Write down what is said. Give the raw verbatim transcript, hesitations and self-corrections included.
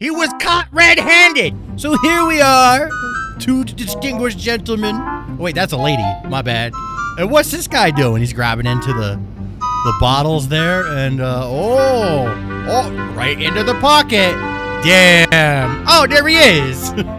He was caught red-handed. So here we are, two distinguished gentlemen. Oh, wait, that's a lady. My bad. And what's this guy doing? He's grabbing into the the bottles there, and uh, oh, oh, right into the pocket. Damn. Oh, there he is.